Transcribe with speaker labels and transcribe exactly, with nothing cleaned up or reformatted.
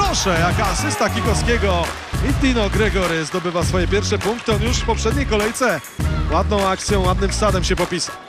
Speaker 1: proszę, jaka asysta Kikowskiego. I Tino Gregory zdobywa swoje pierwsze punkty. On już w poprzedniej kolejce ładną akcją, ładnym wsadem się popisał.